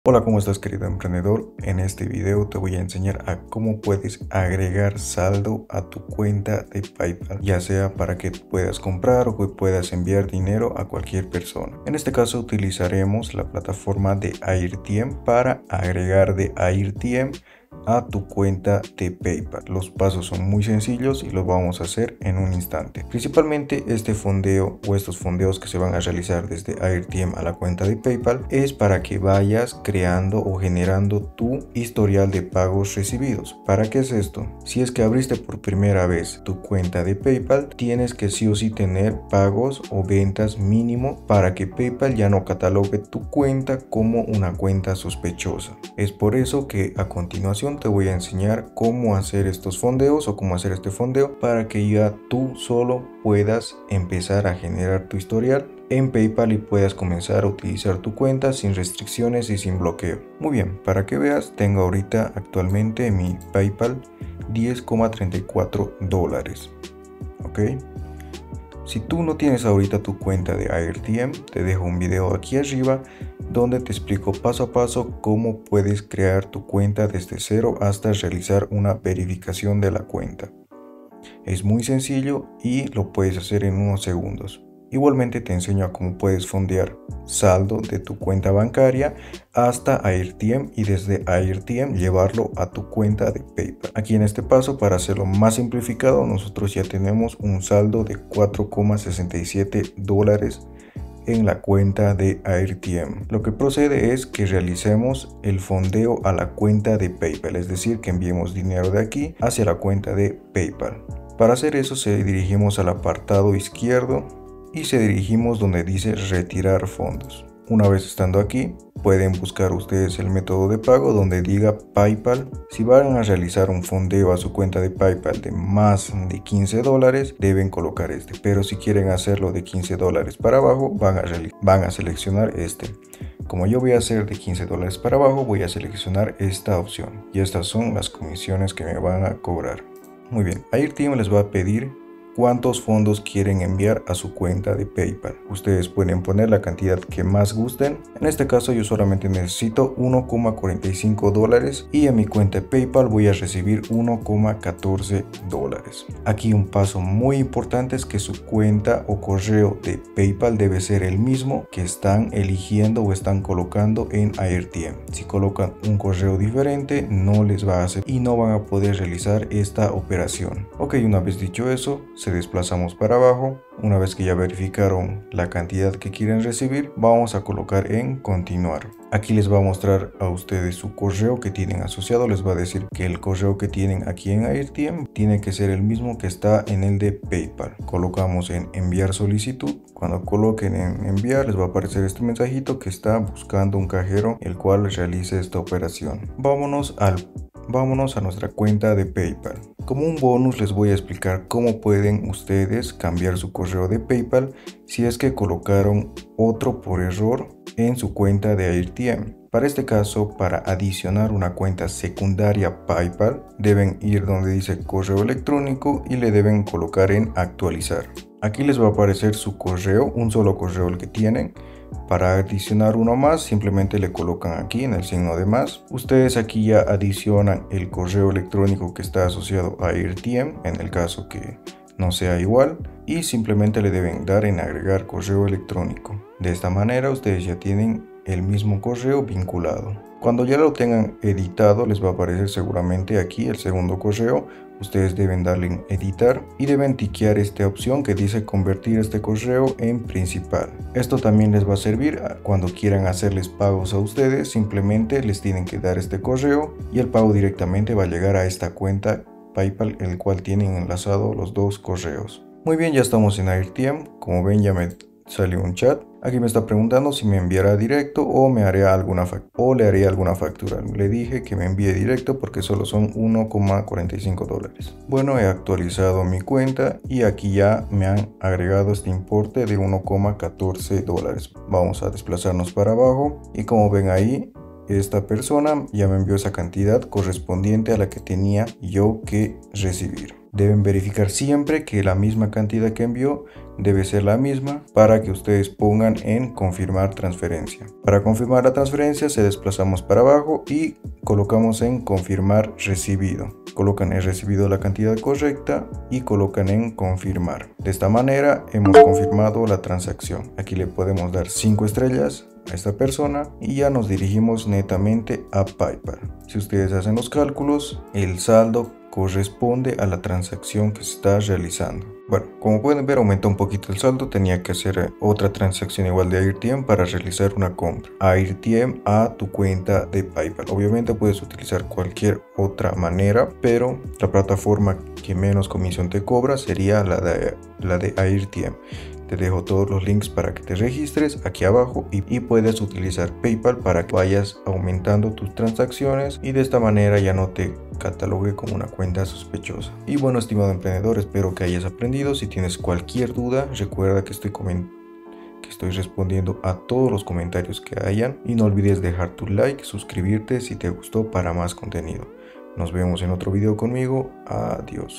Hola, ¿cómo estás, querido emprendedor? En este video te voy a enseñar a cómo puedes agregar saldo a tu cuenta de PayPal, ya sea para que puedas comprar o que puedas enviar dinero a cualquier persona. En este caso utilizaremos la plataforma de AirTM para agregar de AirTM a tu cuenta de PayPal. Los pasos son muy sencillos y los vamos a hacer en un instante. Principalmente este fondeo o estos fondeos que se van a realizar desde AirTM a la cuenta de PayPal es para que vayas creando o generando tu historial de pagos recibidos. ¿Para qué es esto? Si es que abriste por primera vez tu cuenta de PayPal, tienes que sí o sí tener pagos o ventas mínimo para que PayPal ya no catalogue tu cuenta como una cuenta sospechosa. Es por eso que a continuación te voy a enseñar cómo hacer estos fondeos o cómo hacer este fondeo para que ya tú solo puedas empezar a generar tu historial en PayPal y puedas comenzar a utilizar tu cuenta sin restricciones y sin bloqueo. Muy bien, para que veas, tengo ahorita actualmente en mi PayPal $10,34. ¿Ok? Si tú no tienes ahorita tu cuenta de AirTM, te dejo un video aquí arriba donde te explico paso a paso cómo puedes crear tu cuenta desde cero hasta realizar una verificación de la cuenta. Es muy sencillo y lo puedes hacer en unos segundos. Igualmente te enseño a cómo puedes fondear saldo de tu cuenta bancaria hasta AirTM y desde AirTM llevarlo a tu cuenta de PayPal. Aquí en este paso, para hacerlo más simplificado, nosotros ya tenemos un saldo de $4,67 en la cuenta de AirTM. Lo que procede es que realicemos el fondeo a la cuenta de PayPal, es decir, que enviemos dinero de aquí hacia la cuenta de PayPal. Para hacer eso dirigimos al apartado izquierdo y dirigimos donde dice retirar fondos. Una vez estando aquí, pueden buscar ustedes el método de pago donde diga PayPal. Si van a realizar un fondeo a su cuenta de PayPal de más de $15, deben colocar este. Pero si quieren hacerlo de $15 para abajo, van a seleccionar este. Como yo voy a hacer de $15 para abajo, voy a seleccionar esta opción. Y estas son las comisiones que me van a cobrar. Muy bien, AirTM les va a pedir cuántos fondos quieren enviar a su cuenta de PayPal. Ustedes pueden poner la cantidad que más gusten. En este caso yo solamente necesito $1,45 y en mi cuenta de PayPal voy a recibir $1,14. Aquí un paso muy importante es que su cuenta o correo de PayPal debe ser el mismo que están eligiendo o están colocando en AirTM. Si colocan un correo diferente, no les va a hacer y no van a poder realizar esta operación. Ok, una vez dicho eso, se desplazamos para abajo. Una vez que ya verificaron la cantidad que quieren recibir, vamos a colocar en continuar. Aquí les va a mostrar a ustedes su correo que tienen asociado. Les va a decir que el correo que tienen aquí en AirTM tiene que ser el mismo que está en el de PayPal. Colocamos en enviar solicitud. Cuando coloquen en enviar, les va a aparecer este mensajito que está buscando un cajero el cual realice esta operación. Vámonos a nuestra cuenta de PayPal. Como un bonus les voy a explicar cómo pueden ustedes cambiar su correo de PayPal si es que colocaron otro por error en su cuenta de AirTM. Para este caso, para adicionar una cuenta secundaria PayPal, deben ir donde dice correo electrónico y le deben colocar en actualizar. Aquí les va a aparecer su correo, un solo correo el que tienen. Para adicionar uno más, simplemente le colocan aquí en el signo de más. Ustedes aquí ya adicionan el correo electrónico que está asociado a AirTM, en el caso que no sea igual, y simplemente le deben dar en agregar correo electrónico. De esta manera ustedes ya tienen el mismo correo vinculado. Cuando ya lo tengan editado, les va a aparecer seguramente aquí el segundo correo. Ustedes deben darle en editar y deben tiquear esta opción que dice convertir este correo en principal. Esto también les va a servir cuando quieran hacerles pagos a ustedes. Simplemente les tienen que dar este correo y el pago directamente va a llegar a esta cuenta PayPal, el cual tienen enlazado los dos correos. Muy bien, ya estamos en AirTM. Como ven, ya me salió un chat. Aquí me está preguntando si me enviará directo o me haré alguna le haré alguna factura. Le dije que me envíe directo porque solo son $1,45. Bueno, he actualizado mi cuenta y aquí ya me han agregado este importe de $1,14. Vamos a desplazarnos para abajo y como ven ahí, esta persona ya me envió esa cantidad correspondiente a la que tenía yo que recibir. Deben verificar siempre que la misma cantidad que envió debe ser la misma para que ustedes pongan en confirmar transferencia. Para confirmar la transferencia se desplazamos para abajo y colocamos en confirmar recibido. Colocan en recibido la cantidad correcta y colocan en confirmar. De esta manera hemos confirmado la transacción. Aquí le podemos dar 5 estrellas a esta persona y ya nos dirigimos netamente a PayPal. Si ustedes hacen los cálculos, el saldo corresponde a la transacción que se está realizando. Bueno, como pueden ver, aumenta un poquito el saldo. Tenía que hacer otra transacción igual de AirTM para realizar una compra. AirTM a tu cuenta de PayPal. Obviamente puedes utilizar cualquier otra manera, pero la plataforma que menos comisión te cobra sería la de AirTM. Te dejo todos los links para que te registres aquí abajo y puedes utilizar PayPal para que vayas aumentando tus transacciones y de esta manera ya no te catalogue como una cuenta sospechosa. Y bueno, estimado emprendedor, espero que hayas aprendido. Si tienes cualquier duda, recuerda que estoy respondiendo a todos los comentarios que hayan y no olvides dejar tu like, suscribirte si te gustó para más contenido. Nos vemos en otro video conmigo. Adiós.